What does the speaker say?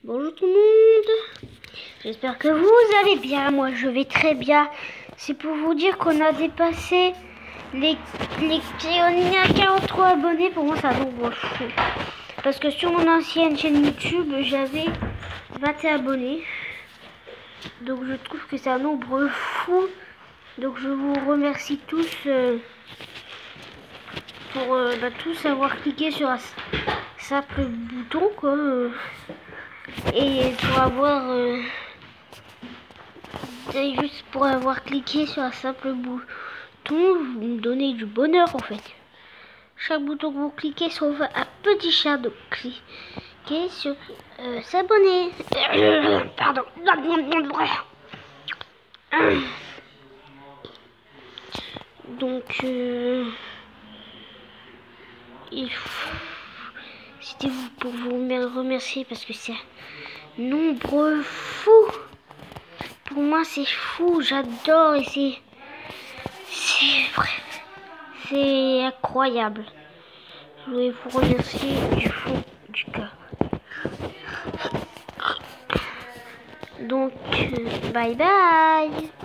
Bonjour tout le monde, j'espère que vous allez bien, moi je vais très bien. C'est pour vous dire qu'on a dépassé on est à 43 abonnés, pour moi c'est un nombre fou. Parce que sur mon ancienne chaîne YouTube, j'avais 21 abonnés. Donc je trouve que c'est un nombre fou. Donc je vous remercie tous pour tous avoir cliqué sur un simple bouton quoi. Et pour avoir juste pour avoir cliqué sur un simple bouton, vous me donnez du bonheur en fait. Chaque bouton que vous cliquez sauve un petit chat, donc cliquez sur s'abonner. Pardon. Donc c'était vous pour vous remercier parce que c'est un nombre fou. Pour moi c'est fou, j'adore et c'est incroyable. Je voulais vous remercier du fond du cœur. Donc bye bye.